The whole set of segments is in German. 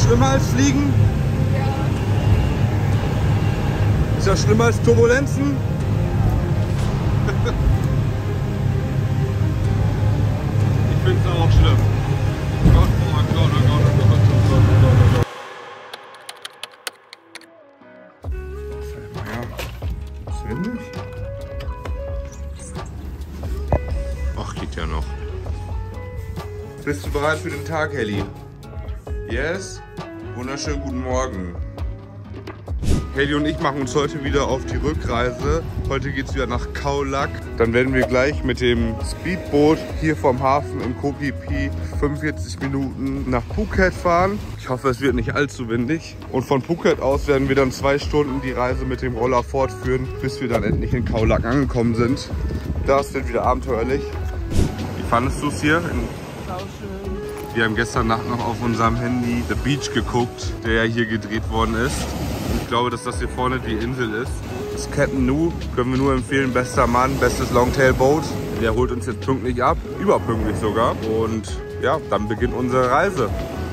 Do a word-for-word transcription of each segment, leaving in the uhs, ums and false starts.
schlimmer als Fliegen? Ja. Ist das schlimmer als Turbulenzen? Ich finde es auch schlimm. Gott, oh mein Gott, oh Gott, oh Gott, oh Gott, oh Gott, oh Gott. Ja, das will nicht. Ach, geht ja noch. Bist du bereit für den Tag, Helly? Yes? Wunderschönen guten Morgen. Helly und ich machen uns heute wieder auf die Rückreise. Heute geht es wieder nach Khao Lak. Dann werden wir gleich mit dem Speedboot hier vom Hafen in Koh Phi Phi fünfundvierzig Minuten nach Phuket fahren. Ich hoffe, es wird nicht allzu windig. Und von Phuket aus werden wir dann zwei Stunden die Reise mit dem Roller fortführen, bis wir dann endlich in Khao Lak angekommen sind. Das wird wieder abenteuerlich. Wie fandest du es hier? Wir haben gestern Nacht noch auf unserem Handy The Beach geguckt, der ja hier gedreht worden ist. Und ich glaube, dass das hier vorne die Insel ist. Das Captain Nu können wir nur empfehlen. Bester Mann, bestes Longtail-Boot. Der holt uns jetzt pünktlich ab, überpünktlich sogar. Und ja, dann beginnt unsere Reise.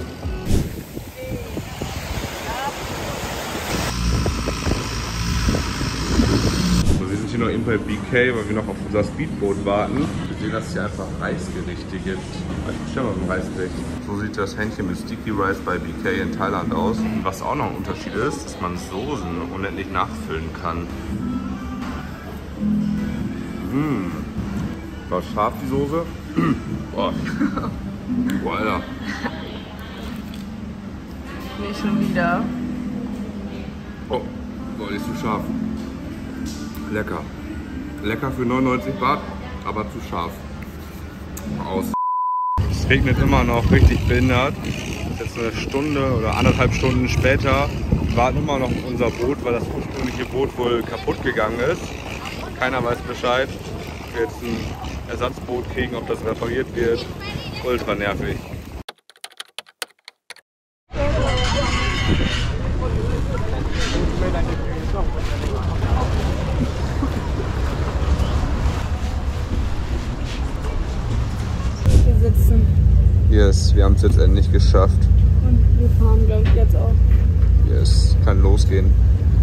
Wir sind hier noch eben bei B K, weil wir noch auf unser Speedboot warten. Wir sehen, dass es hier einfach Reisgerichte gibt. Ich bestelle mal so ein Reisgericht. So sieht das Hähnchen mit Sticky Rice bei B K in Thailand aus. Und was auch noch ein Unterschied ist, dass man Soßen unendlich nachfüllen kann. Mmh. War scharf die Soße. Boah. Boah, Alter. Nicht schon wieder. Oh, boah, die ist zu scharf. Lecker. Lecker für neunundneunzig Baht, aber zu scharf. Aus. Es regnet immer noch richtig behindert. Das ist jetzt eine Stunde oder anderthalb Stunden später. Wir warten immer noch auf unser Boot, weil das ursprüngliche Boot wohl kaputt gegangen ist. Keiner weiß Bescheid. Ob wir jetzt ein Ersatzboot kriegen, ob das repariert wird. Ultra nervig. Yes, wir haben es jetzt endlich geschafft. Und wir fahren, glaube ich, jetzt auch. Yes, kann losgehen.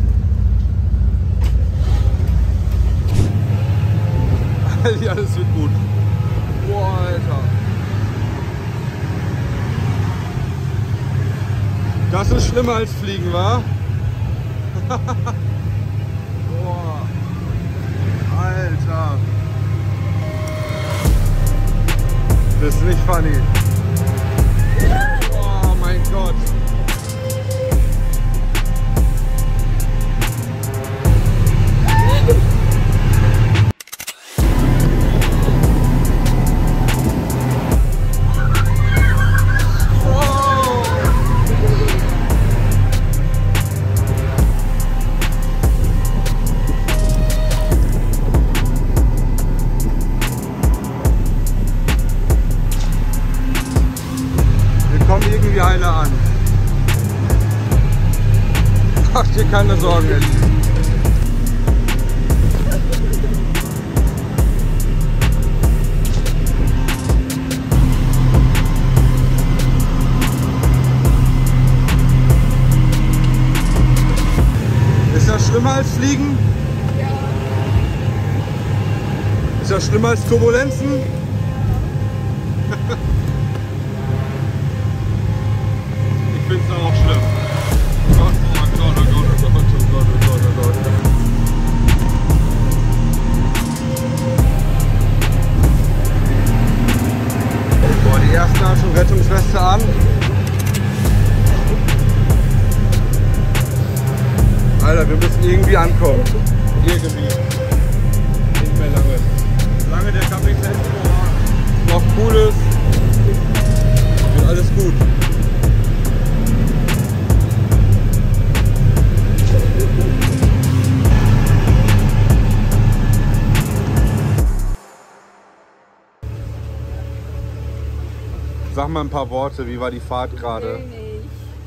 Ja, alles wird gut. Boah, Alter. Das ist schlimmer als Fliegen, wa? Boah. Alter. Das ist nicht funny. Oh mein Gott. Irgendwie eine an. Mach dir keine Sorgen, Ellie. Ist das schlimmer als Fliegen? Ja. Ist das schlimmer als Turbulenzen? Ich finde es auch schlimm. Gott, oh mein Gott, oh Gott, oh Gott, oh Gott, oh Gott, oh Gott. Boah, die ersten haben schon Rettungsweste an. Alter, wir müssen irgendwie ankommen. Irgendwie. Nicht mehr lange. Solange der Kapitän noch cool ist, wird alles gut. Sag mal ein paar Worte, wie war die Fahrt gerade? Nee, nicht.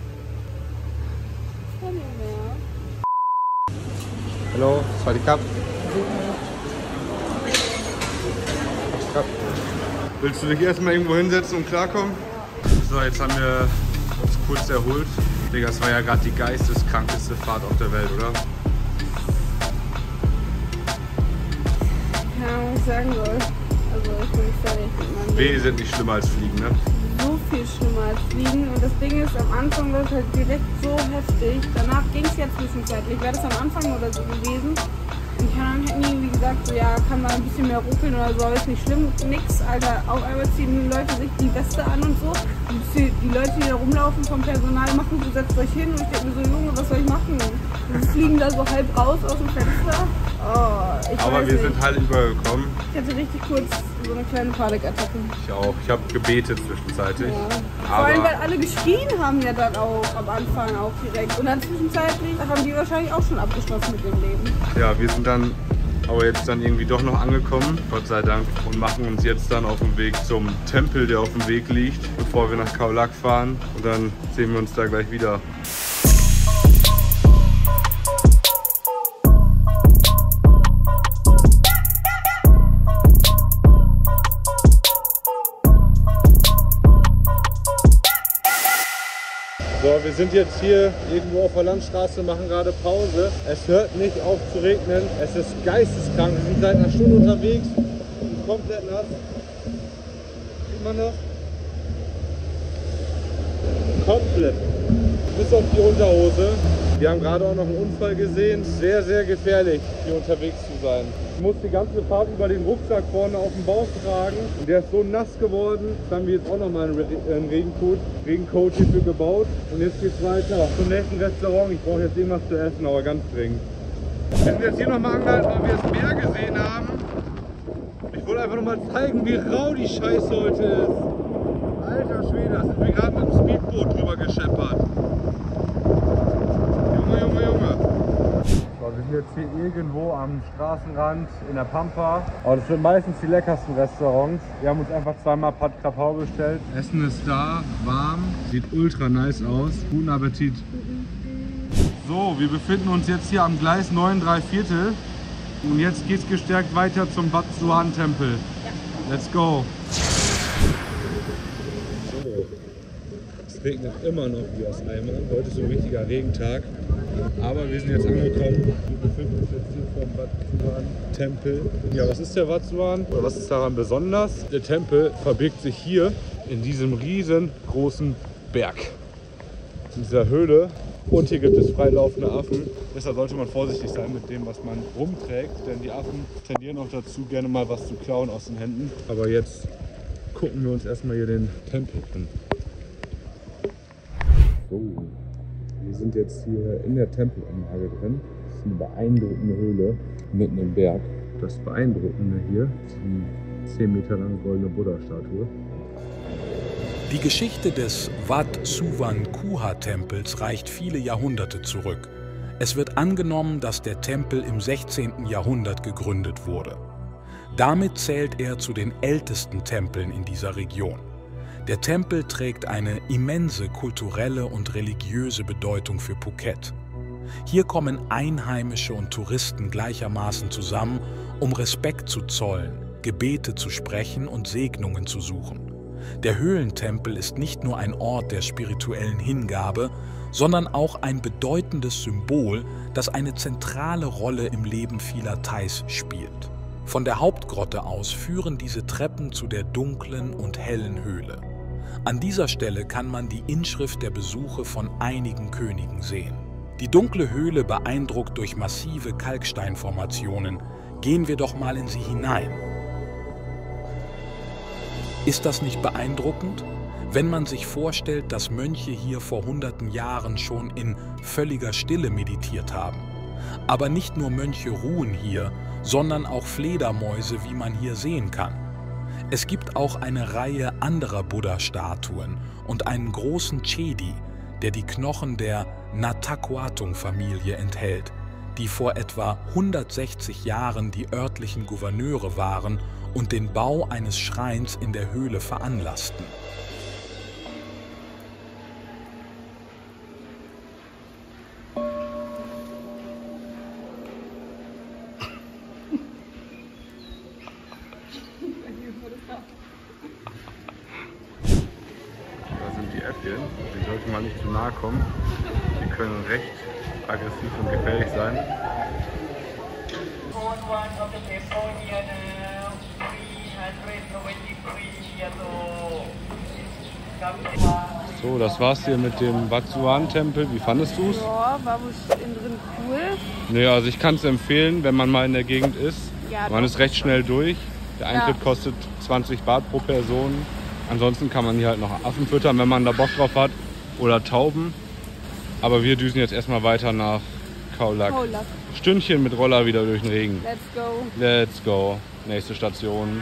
Ich kann nicht mehr. Hallo, Sawadi Cup. Willst du dich erstmal irgendwo hinsetzen und klarkommen? So, jetzt haben wir uns kurz erholt. Digga, das war ja gerade die geisteskrankeste Fahrt auf der Welt, oder? Keine Ahnung, was ich sagen soll. Also ich bin nicht fertig mit meinem Weh Leben. sind nicht schlimmer als Fliegen, ne? So viel schlimmer als Fliegen. Und das Ding ist, am Anfang war es halt direkt so heftig. Danach ging es ja zwischenzeitlich. Wäre das am Anfang oder so gewesen. Und keine Ahnung, hätten die irgendwie gesagt, so ja, kann mal ein bisschen mehr ruckeln oder so, ist nicht schlimm. Nix, Alter. Auf einmal ziehen die Leute sich die Weste an und so. Und die, die Leute, die da rumlaufen vom Personal, machen so, setzt euch hin. Und ich denke mir so, Junge, was soll ich machen? Die fliegen da so halb raus aus dem Fenster. Oh, ich Aber weiß wir nicht. sind halt übergekommen. Ich hatte richtig kurz so eine kleine Panikattacke. Ich auch. Ich habe gebetet zwischenzeitlich. Ja. Vor Aber allem, weil alle geschrien haben ja dann auch am Anfang auch direkt. Und dann zwischenzeitlich haben die wahrscheinlich auch schon abgeschlossen mit dem Leben. ja, wir sind dann aber jetzt dann irgendwie doch noch angekommen, Gott sei Dank, und machen uns jetzt dann auf den Weg zum Tempel, der auf dem Weg liegt, bevor wir nach Khao Lak fahren. Und dann sehen wir uns da gleich wieder. So, wir sind jetzt hier irgendwo auf der Landstraße, machen gerade Pause. Es hört nicht auf zu regnen. Es ist geisteskrank. Wir sind seit einer Stunde unterwegs und komplett nass. Sieht man das? Komplett. Bis auf die Unterhose. Wir haben gerade auch noch einen Unfall gesehen. Sehr, sehr gefährlich, hier unterwegs zu sein. Ich muss die ganze Fahrt über den Rucksack vorne auf dem Bauch tragen. Und der ist so nass geworden. Jetzt haben wir jetzt auch noch mal einen, Re einen Regencoat, Regencoat hierfür gebaut. Und jetzt geht's weiter zum nächsten Restaurant. Ich brauche jetzt irgendwas zu essen, aber ganz dringend. Wir sind jetzt hier nochmal angehalten, weil wir das Meer gesehen haben. Ich wollte einfach nochmal zeigen, wie rau die Scheiße heute ist. Alter Schwede, da sind wir gerade mit dem Speedboot drüber gescheppert. Junge, Junge, Junge. So, wir sind jetzt hier irgendwo am Straßenrand in der Pampa. Aber das sind meistens die leckersten Restaurants. Wir haben uns einfach zweimal Pad Krapau bestellt. Essen ist da, warm, sieht ultra nice aus. Guten Appetit. So, wir befinden uns jetzt hier am Gleis neun drei Viertel. Und jetzt geht es gestärkt weiter zum Wat Suan Tempel. Ja. Let's go. So, es regnet immer noch wie aus Eimern. Heute ist so ein richtiger Regentag. Aber wir sind jetzt angekommen. Wir befinden uns jetzt hier vor dem Wat Suan Tempel. Ja, was ist der Wat Suan? Oder was ist daran besonders? Der Tempel verbirgt sich hier in diesem riesengroßen Berg. In dieser Höhle. Und hier gibt es freilaufende Affen. Deshalb sollte man vorsichtig sein mit dem, was man rumträgt. Denn die Affen tendieren auch dazu, gerne mal was zu klauen aus den Händen. Aber jetzt gucken wir uns erstmal hier den Tempel an. So, wir sind jetzt hier in der Tempelanlage drin. Das ist eine beeindruckende Höhle mitten im Berg. Das Beeindruckende hier ist die zehn Meter lange goldene Buddha-Statue. Die Geschichte des Wat Suan Kuha-Tempels reicht viele Jahrhunderte zurück. Es wird angenommen, dass der Tempel im sechzehnten Jahrhundert gegründet wurde. Damit zählt er zu den ältesten Tempeln in dieser Region. Der Tempel trägt eine immense kulturelle und religiöse Bedeutung für Phuket. Hier kommen Einheimische und Touristen gleichermaßen zusammen, um Respekt zu zollen, Gebete zu sprechen und Segnungen zu suchen. Der Höhlentempel ist nicht nur ein Ort der spirituellen Hingabe, sondern auch ein bedeutendes Symbol, das eine zentrale Rolle im Leben vieler Thais spielt. Von der Hauptgrotte aus führen diese Treppen zu der dunklen und hellen Höhle. An dieser Stelle kann man die Inschrift der Besuche von einigen Königen sehen. Die dunkle Höhle beeindruckt durch massive Kalksteinformationen. Gehen wir doch mal in sie hinein. Ist das nicht beeindruckend, wenn man sich vorstellt, dass Mönche hier vor hunderten Jahren schon in völliger Stille meditiert haben? Aber nicht nur Mönche ruhen hier, sondern auch Fledermäuse, wie man hier sehen kann. Es gibt auch eine Reihe anderer Buddha-Statuen und einen großen Chedi, der die Knochen der Nataquatung-Familie enthält, die vor etwa hundertsechzig Jahren die örtlichen Gouverneure waren und den Bau eines Schreins in der Höhle veranlassten. Da sind die Äffchen. Skorpion. Den sollte man nicht zu nahe kommen. Die können recht aggressiv und gefährlich sein. So, das war's hier mit dem Wat Suan-Tempel. Wie fandest du es? Ja, war wohl innen drin cool. Naja, also ich kann es empfehlen, wenn man mal in der Gegend ist. Ja, man doch. ist recht schnell durch. Der Eintritt Ja. kostet zwanzig Baht pro Person. Ansonsten kann man hier halt noch Affen füttern, wenn man da Bock drauf hat. Oder Tauben. Aber wir düsen jetzt erstmal weiter nach Khao Lak. Khao Lak. Stündchen mit Roller wieder durch den Regen. Let's go. Let's go. Nächste Station.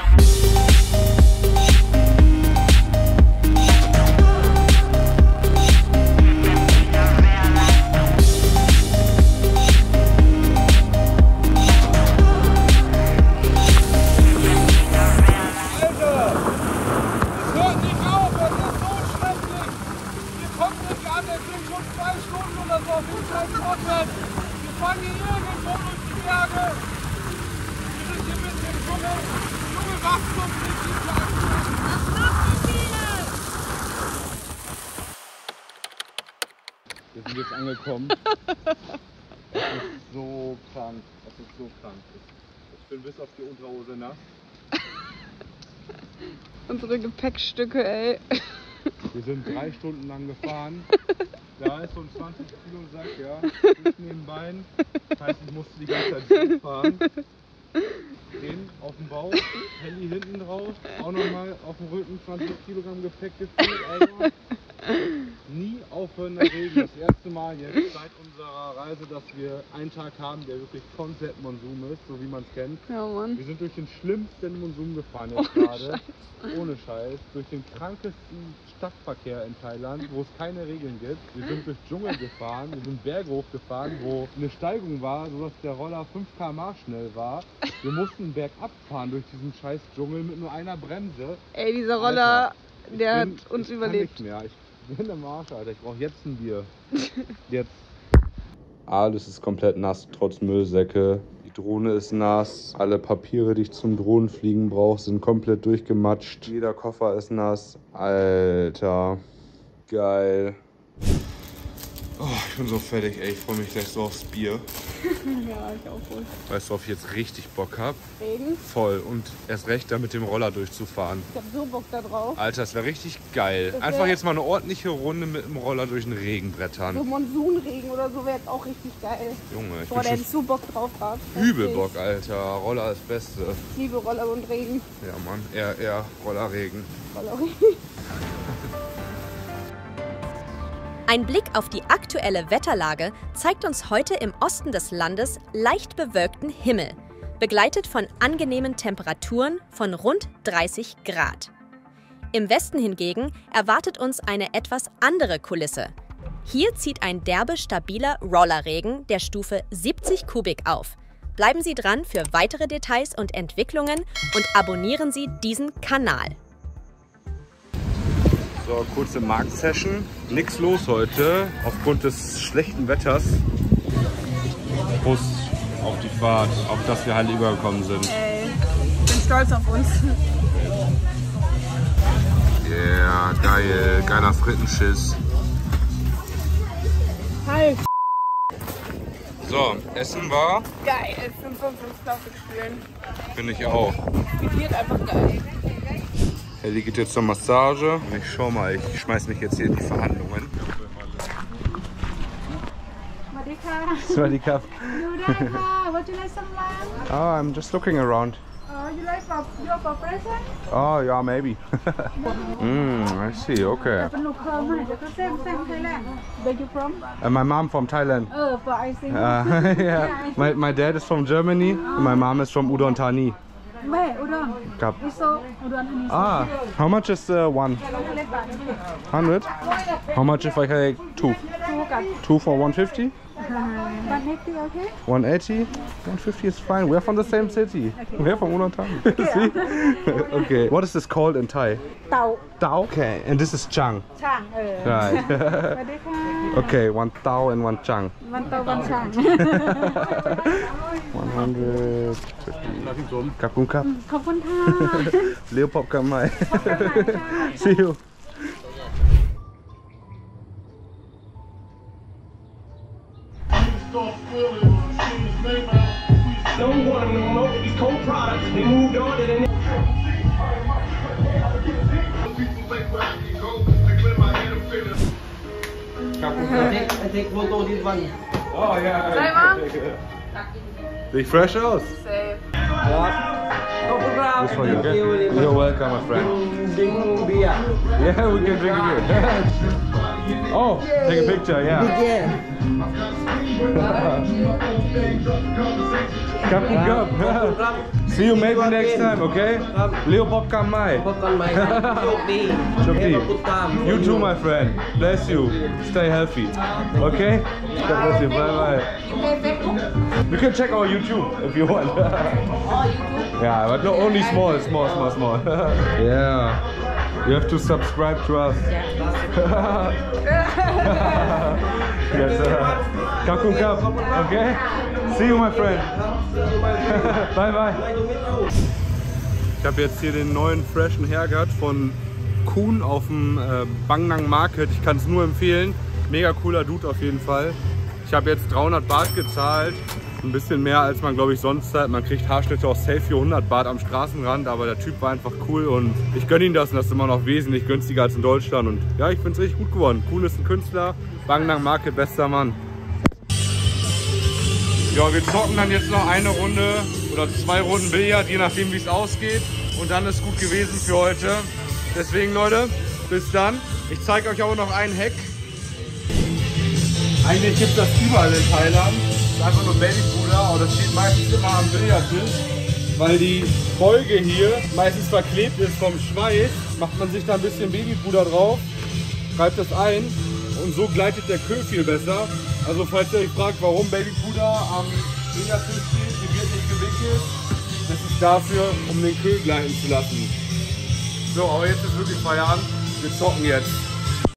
Wir sind jetzt angekommen. Es ist so krank. Es ist so krank. Ich bin bis auf die Unterhose nass. Unsere Gepäckstücke, ey. Wir sind drei Stunden lang gefahren. Da ist so ein zwanzig Kilo Sack, ja, zwischen den Beinen. Das heißt, ich musste die ganze Zeit so fahren. Den auf dem Bauch, Heli hinten drauf, auch nochmal auf dem Rücken zwanzig Kilogramm Gepäck gefühlt, Alter. Nie aufhörender Regen. Das erste Mal jetzt seit unserer Reise, dass wir einen Tag haben, der wirklich komplett Monsum ist, so wie man es kennt. Ja, Mann. Wir sind durch den schlimmsten Monsum gefahren jetzt gerade. Ohne Scheiß. Durch den krankesten Stadtverkehr in Thailand, wo es keine Regeln gibt. Wir sind durch Dschungel gefahren, wir sind Berge hochgefahren, wo eine Steigung war, sodass der Roller fünf Kilometer pro Stunde schnell war. Wir mussten bergab fahren durch diesen scheiß Dschungel mit nur einer Bremse. Ey, dieser Roller, Alter, der bin, hat uns ich überlebt. Kann nicht mehr. Ich bin am Arsch, Alter. Ich brauche jetzt ein Bier. Jetzt. Alles ist komplett nass, trotz Müllsäcke. Die Drohne ist nass. Alle Papiere, die ich zum Drohnenfliegen brauche, sind komplett durchgematscht. Jeder Koffer ist nass. Alter. Geil. Oh, ich bin so fertig, ey. Ich freue mich gleich so aufs Bier. Ja, ich auch wohl. Weißt du, worauf ich jetzt richtig Bock habe? Regen? Voll. Und erst recht, da mit dem Roller durchzufahren. Ich hab so Bock da drauf. Alter, das wäre richtig geil. Das wär- Einfach jetzt mal eine ordentliche Runde mit dem Roller durch den Regen brettern. So Monsunregen oder so wäre jetzt auch richtig geil. Junge, ich Boah, bin der schon hätte so Bock drauf gehabt. übel Heftig. Bock, Alter. Roller ist Beste. Ich liebe Roller und Regen. Ja, Mann. R R, Rollerregen. Roller und Regen. Ein Blick auf die aktuelle Wetterlage zeigt uns heute im Osten des Landes leicht bewölkten Himmel, begleitet von angenehmen Temperaturen von rund dreißig Grad. Im Westen hingegen erwartet uns eine etwas andere Kulisse. Hier zieht ein derbe, stabiler Rollerregen der Stufe siebzig Kubik auf. Bleiben Sie dran für weitere Details und Entwicklungen und abonnieren Sie diesen Kanal. So, kurze Marktsession. Nix los heute, aufgrund des schlechten Wetters. Prost auf die Fahrt, auf dass wir halt übergekommen sind. Ey, ich bin stolz auf uns. Yeah, geil. Geiler Frittenschiss. Halt! So, Essen war, Geil, fünf von fünf Plastik spielen. finde ich auch. Wird einfach geil. Ellie geht jetzt zur Massage. Ich schau mal, ich schmeiß mich jetzt hier in die Verhandlungen. Swadikap. Would you like some lamb? Oh, I'm just looking around. Uh, you like for, you for present? Oh, yeah, maybe. mm, I see, okay. เป็นลูกเคยมาจากเส้นเส้นไทยแลนด์ Where you from? Uh, my mom from Thailand. เออ but I think Uh, yeah. my, my dad is from Germany and my mom is from Udon Thani. แม่อุดรครับอุโซอุดรธานี Ah, how much is uh, one? เล็กบาท Hundred? How much if I take two? คู่กัน Two for one fifty? บันเน็กตี้โอเค one eighty? one fifty is fine. We're from the same city. We're from Udon Thani. See? Okay. What is this called in Thai? เต่า Tao. Okay. And this is chang. ช่างเออ Right. สวัสดีค่ะ Okay, one tao and one chang. วันเต่าวันช่าง one hundred fifty. Kapun kap. ขอบคุณค่ะ Leo pop kam mai. See you. Don't want them no more. These cold products. They moved on to the next. I take photo this one. Oh yeah. Sei mal. Sieht fresh aus. Safe. This for you, okay? You're welcome, my friend. Drink beer. Yeah, we can drink a beer. Oh, take a picture, yeah. Yeah. Cup and cup. See you maybe next time, okay? Leo Popcorn Mai. พบกันใหม่ครับโชคดีโชคดีให้มาพูดตาม You too, my friend. Bless you. Stay healthy. Okay? God bless you. Bye bye. You pay Facebook? You can check our YouTube if you want. Oh, YouTube? Yeah, but no, only small, small, small, small. Yeah. You have to subscribe to us. Yes. Cup and cup. Okay? See you, my friend. Bye bye. Ich habe jetzt hier den neuen freshen Haircut von Kuhn auf dem äh, Bangnang Market. Ich kann es nur empfehlen. Mega cooler Dude auf jeden Fall. Ich habe jetzt dreihundert Baht gezahlt. Ein bisschen mehr als man, glaube ich, sonst zahlt. Man kriegt Haarschnitte auch safe für hundert Baht am Straßenrand, aber der Typ war einfach cool und ich gönne ihm das und das ist immer noch wesentlich günstiger als in Deutschland. Und ja, ich finde es richtig gut geworden. Kuhn ist ein Künstler. Bangnang Market, bester Mann. Ja, wir zocken dann jetzt noch eine Runde oder zwei Runden Billard, je nachdem wie es ausgeht. Und dann ist gut gewesen für heute. Deswegen Leute, bis dann. Ich zeige euch auch noch einen Hack. Eigentlich gibt es das überall in Thailand. Das ist einfach nur Babypuder, aber das steht meistens immer am Billardtisch. Weil die Beuge hier meistens verklebt ist vom Schweiß, macht man sich da ein bisschen Babypuder drauf, treibt das ein und so gleitet der Queue viel besser. Also falls ihr euch fragt, warum Babypuder am Billardtisch steht, die wird nicht gewickelt. Das ist dafür, um den Queue gleiten zu lassen. So, aber jetzt ist wirklich Feierabend. Wir zocken jetzt.